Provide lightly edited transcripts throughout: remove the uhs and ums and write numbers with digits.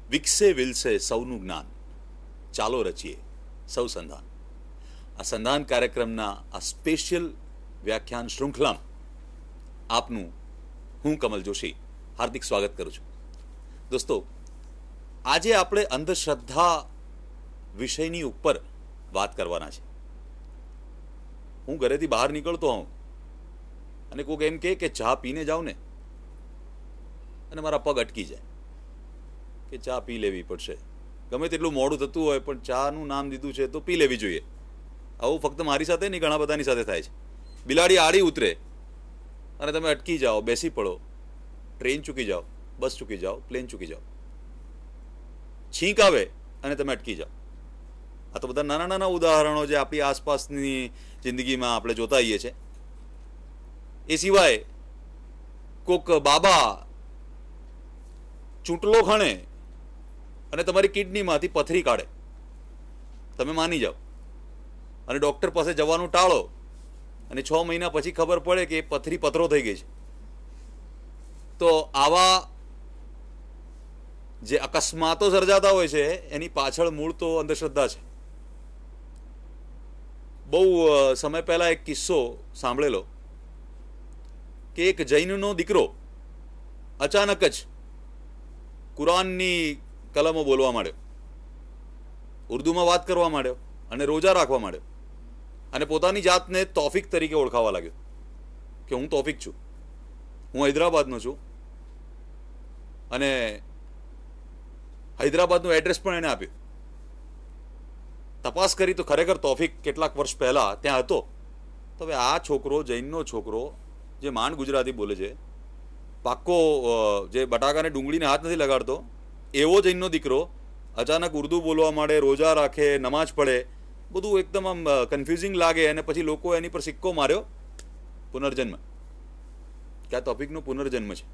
વિકસે વિલસે સૌનું જ્ઞાન, ચાલો રચીએ સૌ સંધાન. આ સંધાન કાર્યક્રમના આ સ્પેશિયલ વ્યાખ્યાન શૃંખલામાં આપનું હું કમલ જોશી હાર્દિક સ્વાગત કરું છું. દોસ્તો, આજે આપણે અંધશ્રદ્ધા વિષયની ઉપર વાત કરવાના છે. હું ઘરેથી બહાર નીકળતો હોઉં અને કોઈક એમ કે ચા પીને જાઉં ને, અને મારા પગ અટકી જાય કે ચા પી લેવી પડશે. ગમે તેટલું મોડું થતું હોય પણ ચાનું નામ દીધું છે તો પી લેવી જોઈએ. આવું ફક્ત મારી સાથે નહીં, ઘણા બધાની સાથે થાય છે. બિલાડી આડી ઉતરે અને તમે અટકી જાઓ, બેસી પડો, ટ્રેન ચૂકી જાઓ, બસ ચૂકી જાઓ, પ્લેન ચૂકી જાઓ. છીંક આવે અને તમે અટકી જાઓ. આ તો બધા નાના નાના ઉદાહરણો જે આપણી આસપાસની જિંદગીમાં આપણે જોતા આવીએ છીએ. એ સિવાય કોક બાબા ચૂંટલો ખણે અને તમારી કિડનીમાંથી પથરી કાઢે, તમે માની જાઓ અને ડૉક્ટર પાસે જવાનું ટાળો અને 6 મહિના પછી ખબર પડે કે એ પથરી પથરો થઈ ગઈ છે. તો આવા જે અકસ્માતો સર્જાતા હોય છે એની પાછળ મૂળ તો અંધશ્રદ્ધા છે. બહુ સમય પહેલાં એક કિસ્સો સાંભળેલો કે એક જૈનનો દીકરો અચાનક જ કુરાનની કલમો બોલવા માંડ્યો, ઉર્દુમાં વાત કરવા માંડ્યો અને રોજા રાખવા માંડ્યો અને પોતાની જાતને તોફીક તરીકે ઓળખાવા લાગ્યો કે હું તોફીક છું, હું હૈદરાબાદનો છું. અને હૈદરાબાદનું એડ્રેસ પણ એને આપ્યું. તપાસ કરી તો ખરેખર તોફીક કેટલાક વર્ષ પહેલાં ત્યાં હતો. તો હવે આ છોકરો, જૈનનો છોકરો જે માંડ ગુજરાતી બોલે છે, પાક્કો જે બટાકાને ડુંગળીને હાથ નથી લગાડતો એવો જૈનનો દીકરો અચાનક ઉર્દુ બોલવા માંડે, રોજા રાખે, નમાજ પડે, બધું એકદમ આમ કન્ફ્યુઝિંગ લાગે. અને પછી લોકો એની પર સિક્કો માર્યો પુનર્જન્મ, કે આ તોફીકનો પુનર્જન્મ છે.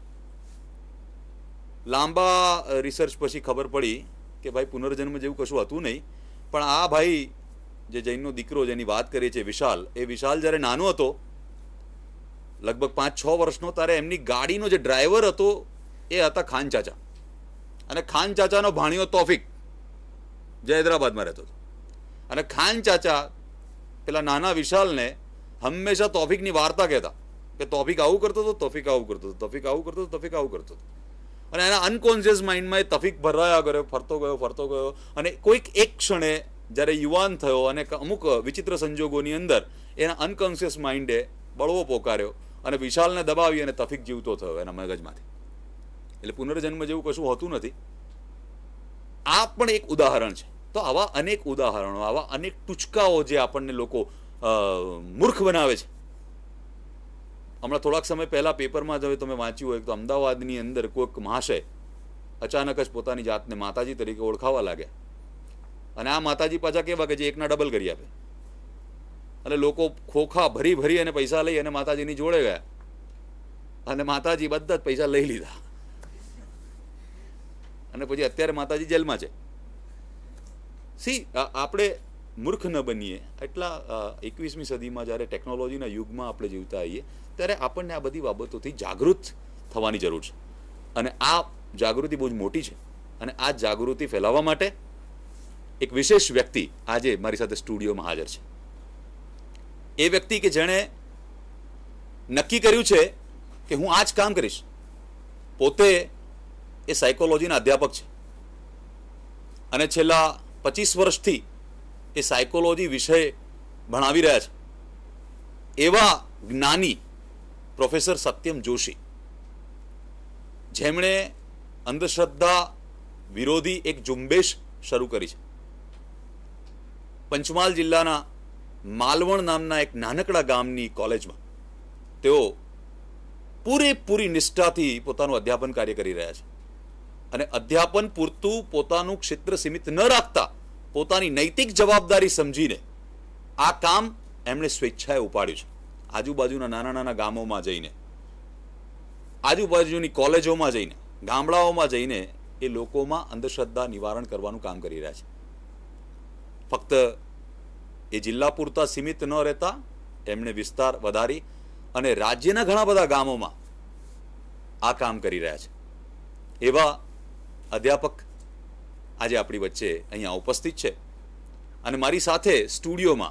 લાંબા રિસર્ચ પછી ખબર પડી કે ભાઈ પુનર્જન્મ જેવું કશું હતું નહીં. પણ આ ભાઈ જે જૈનનો દીકરો જેની વાત કરીએ છીએ, વિશાલ, એ વિશાલ જ્યારે નાનો હતો, લગભગ 5-6 વર્ષનો, ત્યારે એમની ગાડીનો જે ડ્રાઈવર હતો એ હતા ખાન ચાચા. અને ખાન ચાચાનો ભાણિયો તોફીક જે હૈદરાબાદમાં રહેતો હતો. અને ખાન ચાચા પેલા નાના વિશાલને હંમેશા તોફીકની વાર્તા કહેતા કે તોફીક આવું કરતો હતો, તોફીક આવું કરતો હતો, તોફીક આવું કરતો હતો, તોફીક આવું કરતો હતો. અને એના અનકોન્શિયસ માઇન્ડમાં એ તોફીક ભરાયા કર્યો, ફરતો ગયો. અને કોઈક એક ક્ષણે જ્યારે યુવાન થયો અને અમુક વિચિત્ર સંજોગોની અંદર એના અનકોન્શિયસ માઇન્ડે બળવો પોકાર્યો અને વિશાલને દબાવી અને તોફીક જીવતો થયો એના મગજમાંથી. એટલે પુનર્જન્મ જેવું કશું હોતું નથી. આ પણ એક ઉદાહરણ છે. તો આવા અનેક ઉદાહરણો, આવા અનેક ટૂચકાઓ જે આપણને લોકો મૂર્ખ બનાવે છે. હમણાં થોડાક સમય પહેલાં પેપરમાં જો તમે વાંચ્યું હોય તો અમદાવાદની અંદર કોઈક મહાશય અચાનક જ પોતાની જાતને માતાજી તરીકે ઓળખાવા લાગ્યા. અને આ માતાજી પાછા કેવા કે જે એકના ડબલ કરી આપે. અને લોકો ખોખા ભરી અને પૈસા લઈ અને માતાજીની જોડે ગયા અને માતાજી બધા જ પૈસા લઈ લીધા. અને પછી અત્યારે માતાજી જેલમાં છે. આપણે મૂર્ખ ન બનીએ. એટલા 21મી સદીમાં જ્યારે ટેકનોલોજીના યુગમાં આપણે જીવતા આવીએ ત્યારે આપણને આ બધી બાબતોથી જાગૃત થવાની જરૂર છે. અને આ જાગૃતિ બહુ જ મોટી છે. અને આ જાગૃતિ ફેલાવવા માટે એક વિશેષ વ્યક્તિ આજે મારી સાથે સ્ટુડિયોમાં હાજર છે. એ વ્યક્તિ કે જેણે નક્કી કર્યું છે કે હું આ જ કામ કરીશ. પોતે એ સાયકોલોજીના અધ્યાપક છે અને છેલ્લા 25 વર્ષથી એ સાયકોલોજી વિષય ભણાવી રહ્યા છે. એવા જ્ઞાની પ્રોફેસર સત્યમ જોશી, જેમણે અંધશ્રદ્ધા વિરોધી એક ઝુંબેશ શરૂ કરી છે. પંચમહાલ જિલ્લાના માલવણ નામના એક નાનકડા ગામની કોલેજમાં તેઓ પૂરેપૂરી નિષ્ઠાથી પોતાનું અધ્યાપન કાર્ય કરી રહ્યા છે. અને અધ્યાપન પૂરતું પોતાનું ક્ષેત્ર સીમિત ન રાખતા પોતાની નૈતિક જવાબદારી સમજીને આ કામ એમણે સ્વેચ્છાએ ઉપાડ્યું છે. આજુબાજુના નાના નાના ગામોમાં જઈને, આજુબાજુની કોલેજોમાં જઈને, ગામડાઓમાં જઈને એ લોકોમાં અંધશ્રદ્ધા નિવારણ કરવાનું કામ કરી રહ્યા છે. ફક્ત એ જિલ્લા પૂરતા સીમિત ન રહેતા એમણે વિસ્તાર વધારી અને રાજ્યના ઘણા બધા ગામોમાં આ કામ કરી રહ્યા છે. એવા અધ્યાપક આજે આપણી વચ્ચે અહીંયા ઉપસ્થિત છે અને મારી સાથે સ્ટુડિયોમાં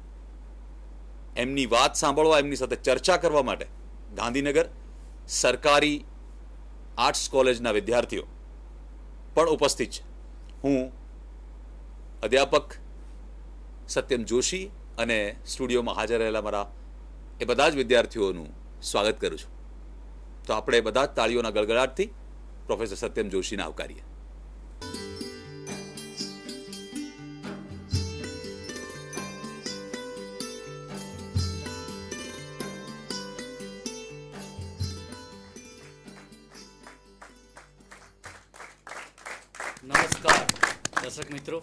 એમની વાત સાંભળવા, એમની સાથે ચર્ચા કરવા માટે ગાંધીનગર સરકારી આર્ટ્સ કોલેજના વિદ્યાર્થીઓ પણ ઉપસ્થિત છે. હું અધ્યાપક સત્યમ જોશી અને સ્ટુડિયોમાં હાજર રહેલા મારા એ બધા જ વિદ્યાર્થીઓનું સ્વાગત કરું છું. તો આપણે બધા જ તાળીઓના ગળગળાટથી પ્રોફેસર સત્યમ જોશીને આવકારીએ. નમસ્કાર દર્શક મિત્રો,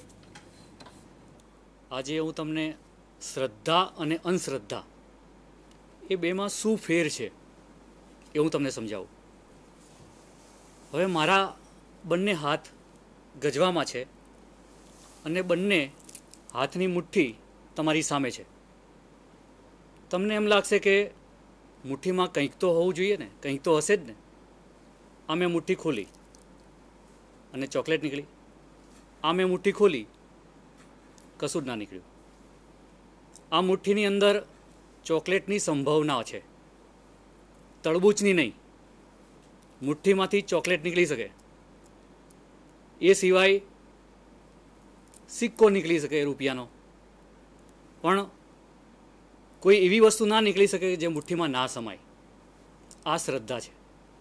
આજે હું તમને શ્રદ્ધા અને અંધશ્રદ્ધા એ બેમાં શું ફેર છે એ હું તમને સમજાવું. હવે મારા બંને હાથ ગજવામાં છે અને બંને હાથની મુઠ્ઠી તમારી સામે છે. તમને એમ લાગશે કે મુઠ્ઠીમાં કંઈક તો હોવું જોઈએ ને, કંઈક તો હશે જ ને. આ મેં મુઠ્ઠી ખોલી અને ચોકલેટ નીકળી. આ મેં મુઠ્ઠી ખોલી, કશું જ ના નીકળ્યું. આ મુઠ્ઠીની અંદર ચોકલેટની સંભાવના છે, તળબૂચની નહીં. મુઠ્ઠીમાંથી ચોકલેટ નીકળી શકે, એ સિવાય સિક્કો નીકળી શકે રૂપિયાનો, પણ કોઈ એવી વસ્તુ ના નીકળી શકે જે મુઠ્ઠીમાં ના સમાય. આ શ્રદ્ધા છે.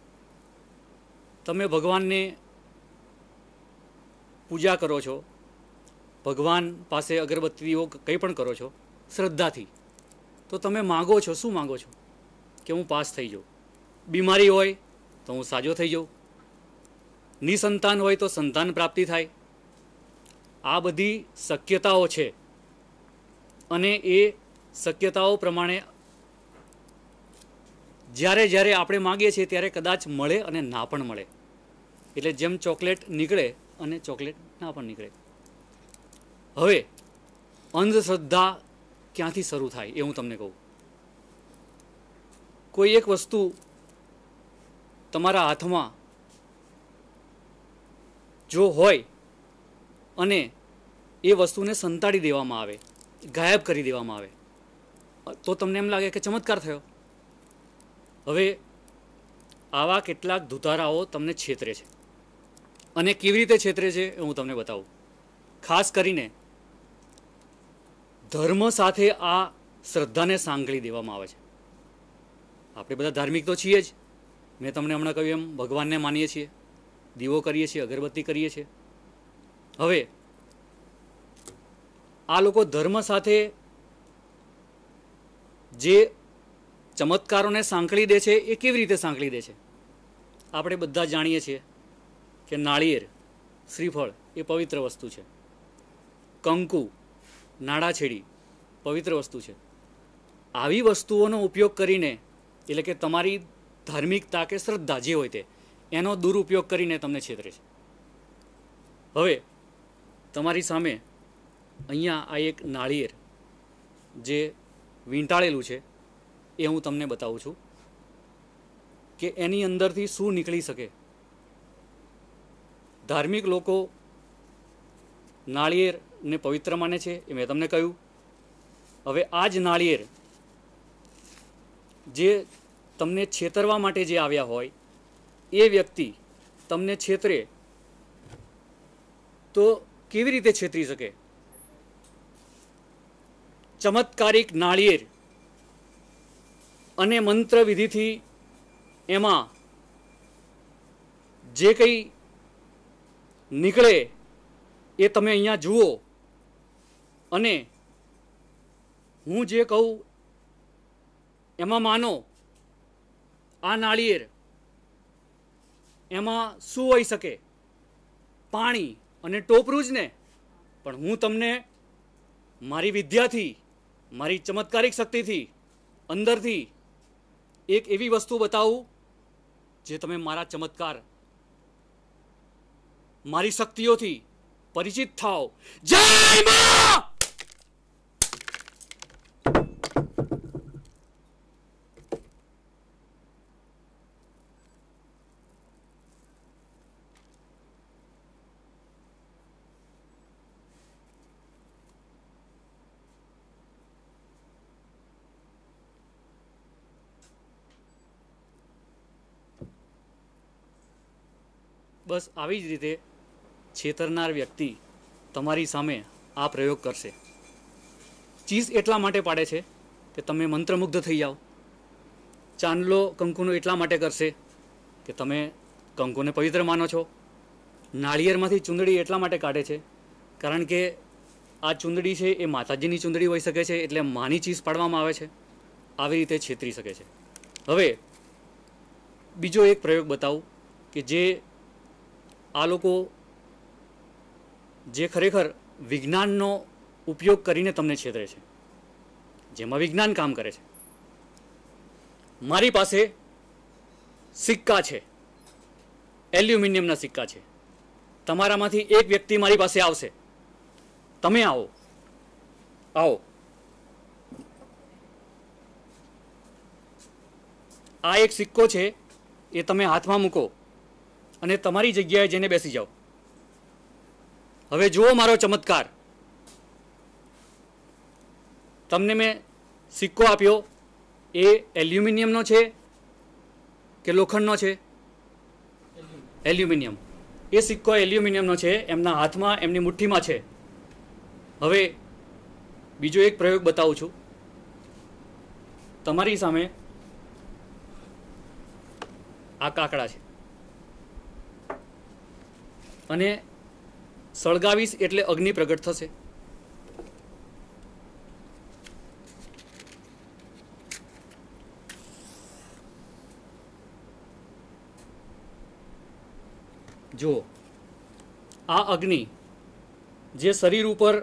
તમે ભગવાનને પૂજા કરો છો, ભગવાન પાસે અગરબત્તીઓ કંઈ પણ કરો છો શ્રદ્ધાથી, તો તમે માગો છો, શું માગો છો? કે હું પાસ થઈ જાઉં. બીમારી હોય તો હું સાજો થઈ જાઉં. નિસંતાન હોય તો સંતાન પ્રાપ્તિ થાય. આ બધી શક્યતાઓ છે અને એ શક્યતાઓ પ્રમાણે જ્યારે જ્યારે આપણે માગીએ છીએ ત્યારે કદાચ મળે અને ના પણ મળે. એટલે જેમ ચોકલેટ નીકળે અને ચોકલેટ ના પણ નીકળે. હવે અંધશ્રદ્ધા ક્યાંથી શરૂ થાય એ હું તમને કહું. કોઈ એક વસ્તુ તમારા હાથમાં જો હોય અને એ વસ્તુને સંતાડી દેવામાં આવે, ગાયબ કરી દેવામાં આવે, તો તમને એમ લાગે કે ચમત્કાર થયો. હવે આવા કેટલાક ધુતારાઓ તમને છેતરે છે અને કેવી રીતે છેતરે છે એ હું તમને બતાવું. ખાસ કરીને ધર્મ સાથે આ શ્રદ્ધાને સાંકળી દેવામાં આવે છે. આપણે બધા ધાર્મિક તો છીએ જ. મેં તમને હમણાં કહ્યું એમ ભગવાનને માનીએ છીએ, દીવો કરીએ છીએ, અગરબત્તી કરીએ છીએ. હવે આ લોકો ધર્મ સાથે જે ચમત્કારોને સાંકળી દે છે એ કેવી રીતે સાંકળી દે છે? આપણે બધા જાણીએ છીએ કે નાળિયેર, શ્રીફળ એ પવિત્ર વસ્તુ છે. કંકુ, નાળાછેડી પવિત્ર વસ્તુ છે. આવી વસ્તુઓનો ઉપયોગ કરીને, એટલે કે તમારી ધાર્મિકતા કે શ્રદ્ધા જે હોય તે, એનો દુરુપયોગ કરીને તમને છેતરે છે. હવે તમારી સામે અહીંયા આ એક નાળિયેર જે વીંટાળેલું છે એ હું તમને બતાવું છું કે એની અંદરથી શું નીકળી શકે. ધાર્મિક લોકો નાળિયેરને પવિત્ર માને છે, એ મેં તમને કહ્યું. હવે આ જ નાળિયેર જે તમને છેતરવા માટે જે આવ્યા હોય એ વ્યક્તિ તમને છેતરે તો કેવી રીતે છેતરી શકે? ચમત્કારિક નાળિયેર અને મંત્ર વિધિથી એમાં જે કંઈ નીકળે એ તમે અહીંયા જુઓ અને હું જે કહું એમાં માનો. આ નાળિયેર એમાં શું હોઈ શકે? પાણી અને ટોપરું જ ને. પણ હું તમને મારી વિદ્યાથી, મારી ચમત્કારિક શક્તિથી અંદરથી એક એવી વસ્તુ બતાવું જે તમે મારા ચમત્કાર, મારી શક્તિઓથી પરિચિત થાઓ. જય મા! બસ આવી જ રીતે છેતરનાર વ્યક્તિ તમારી સામે આ પ્રયોગ કરશે. ચીઝ એટલા માટે પાડે છે કે તમે મંત્રમુગ્ધ થઈ જાઓ. ચાંદલો કંકુનો એટલા માટે કરશે કે તમે કંકુને પવિત્ર માનો છો. નાળિયેરમાંથી ચૂંદડી એટલા માટે કાઢે છે કારણ કે આ ચૂંદડી છે એ માતાજીની ચૂંદડી હોઈ શકે છે, એટલે માની ચીઝ પાડવામાં આવે છે. આવી રીતે છેતરી શકે છે. હવે બીજો એક પ્રયોગ બતાવું કે જે આ લોકો જે ખરેખર વિજ્ઞાનનો ઉપયોગ કરીને તમને છેતરે છે, જેમાં વિજ્ઞાન કામ કરે છે. મારી પાસે સિક્કા છે, એલ્યુમિનિયમના સિક્કા છે. તમારામાંથી એક વ્યક્તિ મારી પાસે આવશે. તમે આવો. આ એક સિક્કો છે, એ તમે હાથમાં મૂકો અને તમારી જગ્યાએ જઈને બેસી જાઓ. હવે જુઓ મારો ચમત્કાર. તમને મેં સિક્કો આપ્યો, એ એલ્યુમિનિયમનો છે કે લોખંડનો છે? એલ્યુમિનિયમ. એ સિક્કો એલ્યુમિનિયમનો છે, એમના હાથમાં, એમની મુઠ્ઠીમાં છે. હવે બીજો એક પ્રયોગ બતાવું છું. તમારી સામે આ કાકડા છે અને સળગાવીશ એટલે અગ્નિ પ્રગટ થશે. જો આ અગ્નિ જે શરીર ઉપર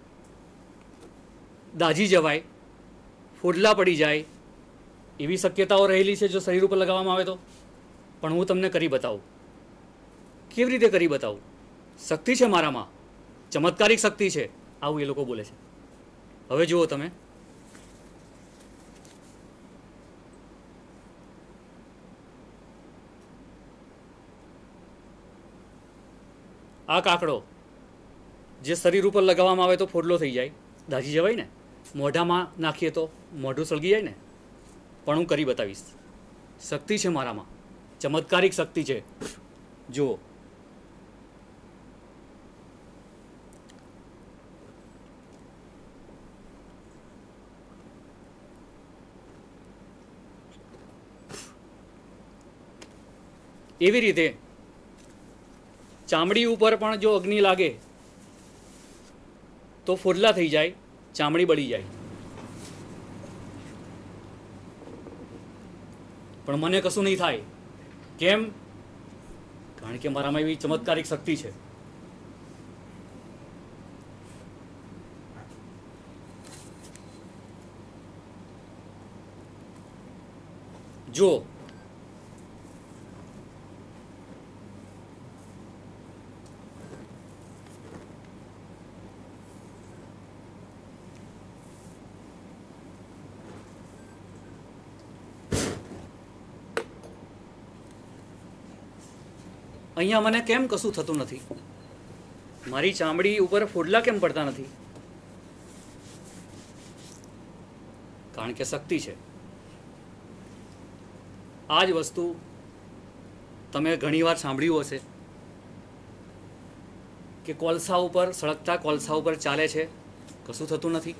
દાઝી જવાય, ફોડલા પડી જાય એવી શક્યતાઓ રહેલી છે જો શરીર ઉપર લગાવવામાં આવે તો. પણ હું તમને કરી બતાવું. કેવી રીતે કરી બતાવું? શક્તિ છે મારામાં, ચમત્કારિક શક્તિ છે, આવું એ લોકો બોલે છે. હવે જુઓ તમે. આ કાકડો જે શરીર ઉપર લગાવવામાં આવે તો ફોડલો થઈ જાય, દાઝી જવાય ને. મોઢામાં નાખીએ તો મોઢું સળગી જાય ને. પણ હું કરી બતાવીશ. શક્તિ છે મારામાં, ચમત્કારિક શક્તિ છે. જુઓ. એવી રીતે ચામડી ઉપર પણ જો અગ્નિ લાગે તો ફોડલા થઈ જાય, ચામડી બળી જાય. પણ મને કશું નહીં થાય. કેમ? કારણ કે મારામાં એવી ચમત્કારિક શક્તિ છે. જો અહીંયા મને કેમ કશું થતું નથી? મારી ચામડી ઉપર ફોડલા કેમ પડતા નથી? કારણ કે શક્તિ છે. આ જ વસ્તુ તમે ઘણીવાર સાંભળ્યું હશે કે કોલસા ઉપર, સળગતા કોલસા ઉપર ચાલે છે, કશું થતું નથી.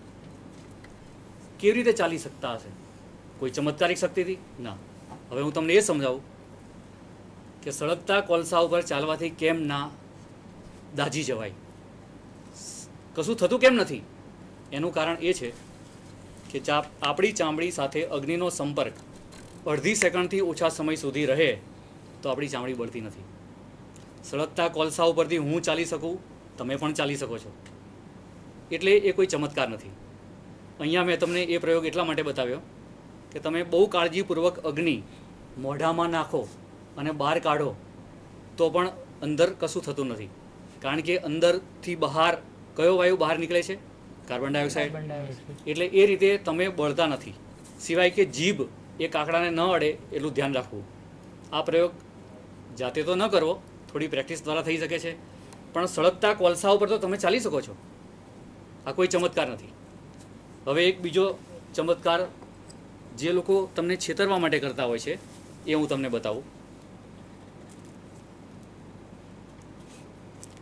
કેવી રીતે ચાલી શકતા હશે? કોઈ ચમત્કારિક શક્તિથી? ના. હવે હું તમને એ સમજાવું કે સળગતા કોલસા ઉપર ચાલવાથી કેમ ના દાઝી જવાય, કશું થતું કેમ નથી? એનું કારણ એ છે કે આપણી ચામડી સાથે અગ્નિનો સંપર્ક અડધી સેકન્ડથી ઓછા સમય સુધી રહે તો આપણી ચામડી બળતી નથી. સળગતા કોલસા ઉપરથી હું ચાલી શકું, તમે પણ ચાલી શકો છો. એટલે એ કોઈ ચમત્કાર નથી. અહીંયા મેં તમને એ પ્રયોગ એટલા માટે બતાવ્યો કે તમે બહુ કાળજીપૂર્વક અગ્નિ મોઢામાં નાખો અને બહાર કાઢો તો પણ અંદર કશું થતું નથી. કારણ કે અંદરથી બહાર કયો વાયુ બહાર નીકળે છે? Carbon dioxide. એટલે એ રીતે તમે બળતા નથી. સિવાય કે જીભ એ કાકડાને ન અડે એટલું ધ્યાન રાખવું. આ પ્રયોગ જાતે તો ન કરવો, થોડી પ્રેક્ટિસ દ્વારા થઈ શકે છે. પણ સળગતા કોલસા ઉપર તો તમે ચાલી શકો છો. આ કોઈ ચમત્કાર નથી. હવે એક બીજો ચમત્કાર જે લોકો તમને છેતરવા માટે કરતા હોય છે એ હું તમને બતાવું.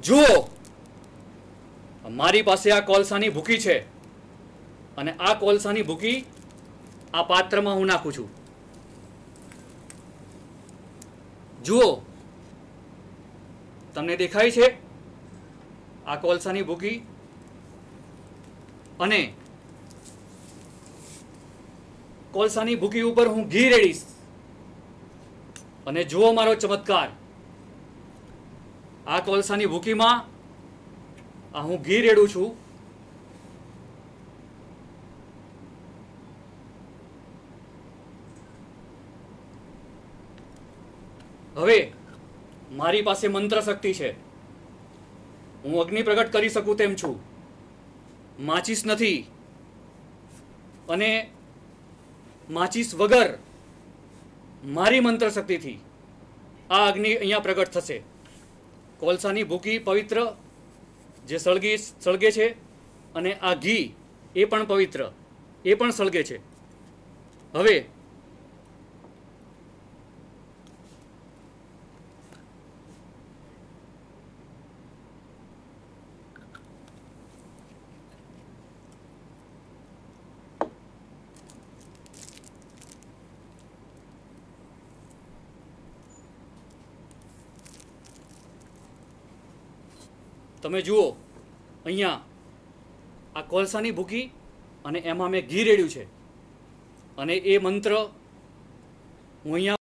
જુઓ, મારી પાસે આ કોલસાની ભૂકી છે અને આ કોલસાની ભૂકી આ પાત્રમાં હું નાખું છું. જુઓ, તમને દેખાય છે આ કોલસાની ભૂકી? અને કોલસાની ભૂકી ઉપર હું ઘી રેડીશ અને જુઓ મારો ચમત્કાર. આ કોલસાની ભૂકીમાં આ હું ઘી રેડું છું. હવે મારી પાસે મંત્ર શક્તિ છે. હું અગ્નિ પ્રગટ કરી શકું તેમ છું. માચીસ નથી અને માચીસ વગર મારી મંત્ર શક્તિથી આ અગ્નિ અહીંયા પ્રગટ થશે. કોલસાની ભૂકી પવિત્ર જે સળગે છે અને આ ઘી એ પણ પવિત્ર, એ પણ સળગે છે. હવે તમે જુઓ, અહીંયા આ કોલસાની ભૂકી અને એમાં મેં ઘી રેડ્યું છે અને એ મંત્ર હું અહીંયા